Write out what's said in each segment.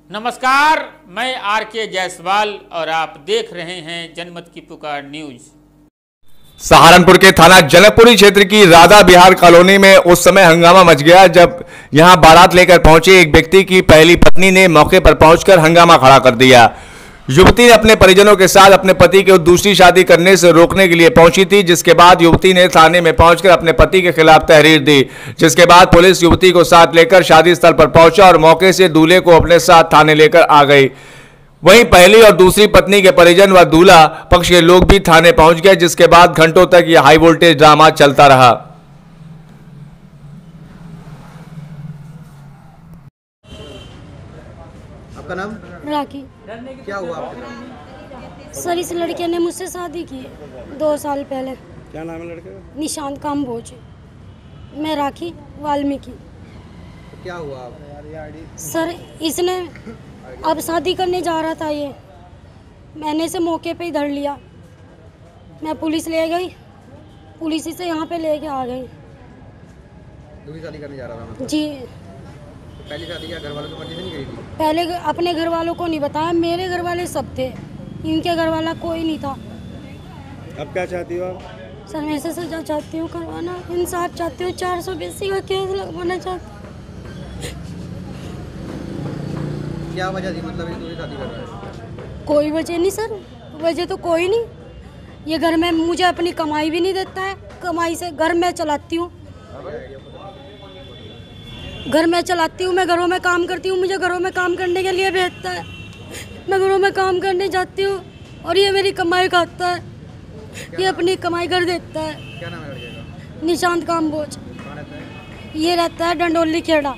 नमस्कार, मैं आर.के. जायसवाल और आप देख रहे हैं जनमत की पुकार न्यूज। सहारनपुर के थाना जनकपुरी क्षेत्र की राधा विहार कॉलोनी में उस समय हंगामा मच गया जब यहां बारात लेकर पहुंचे एक व्यक्ति की पहली पत्नी ने मौके पर पहुंचकर हंगामा खड़ा कर दिया। युवती ने अपने परिजनों के साथ अपने पति को दूसरी शादी करने से रोकने के लिए पहुंची थी, जिसके बाद युवती ने थाने में पहुंचकर अपने पति के खिलाफ तहरीर दी, जिसके बाद पुलिस युवती को साथ लेकर शादी स्थल पर पहुंचा और मौके से दूल्हे को अपने साथ थाने लेकर आ गई। वहीं पहली और दूसरी पत्नी के परिजन व दूल्हा पक्ष के लोग भी थाने पहुंच गए, जिसके बाद घंटों तक यह हाई वोल्टेज ड्रामा चलता रहा। आपका नाम? राखी। क्या हुआ आपके साथ? सर, इस लड़के ने मुझसे शादी की है 2 साल पहले। क्या नाम है लड़के का? निशांत काम्बोज। मैं राखी वाल्मीकि। तो क्या हुआ आप? सर, इसने अब शादी करने जा रहा था ये, मैंने इसे मौके पे ही धर लिया। मैं पुलिस ले गई, पुलिस इसे यहाँ पे लेके आ गई। दूसरी शादी करने जा रहा था मतलब? जी। तो पहली शादी क्या घर वालों की मर्जी से नहीं करी थी? पहले अपने घर वालों को नहीं बताया, मेरे घर वाले सब थे, इनके घर वाला कोई नहीं था। अब क्या चाहती हो आप? सर, मैं ऐसे सजा चाहती हूँ करवाना, इंसाफ चाहती हूँ, 480 का केस लगवाना चाहती हूँ। क्या वजह थी मतलब ये दूसरी शादी कर रहा है? कोई वजह नहीं सर, वजह तो कोई नहीं। ये घर में मुझे अपनी कमाई भी नहीं देता है, कमाई से घर में चलाती हूँ, घर में चलाती हूँ, मैं घरों में काम करती हूँ, मुझे घरों में काम करने के लिए भेजता है, मैं घरों में काम करने जाती हूँ और ये मेरी कमाई खाता है, ये अपनी कमाई कर देता है। क्या नाम है लड़के का? निशांत काम्बोज। कहाँ रहता है? ये रहता है डंडोली खेड़ा।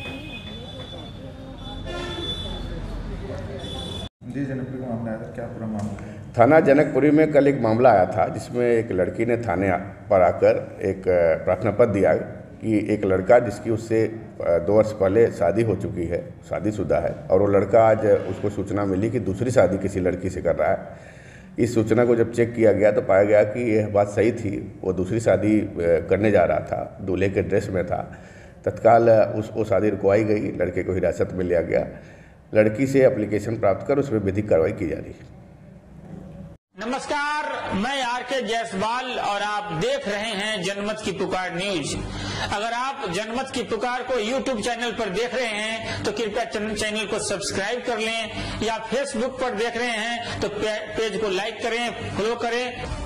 जी, जनकपुरी का मामला आया था, क्या पूरा मामला है? थाना जनकपुरी में कल एक मामला आया था जिसमें एक लड़की ने थाने पर आकर एक प्रार्थना पत्र दिया कि एक लड़का जिसकी उससे 2 वर्ष पहले शादी हो चुकी है, शादीशुदा है, और वो लड़का आज उसको सूचना मिली कि दूसरी शादी किसी लड़की से कर रहा है। इस सूचना को जब चेक किया गया तो पाया गया कि यह बात सही थी, वो दूसरी शादी करने जा रहा था, दूल्हे के ड्रेस में था। तत्काल वो शादी रुकवाई गई, लड़के को हिरासत में लिया गया, लड़की से एप्लीकेशन प्राप्त कर उसमें विधिक कार्रवाई की जा रही है। नमस्कार, मैं आर.के. जायसवाल और आप देख रहे हैं जनमत की पुकार न्यूज। अगर आप जनमत की पुकार को यूट्यूब चैनल पर देख रहे हैं तो कृपया चैनल को सब्सक्राइब कर लें, या फेसबुक पर देख रहे हैं तो पेज को लाइक करें, फॉलो करें।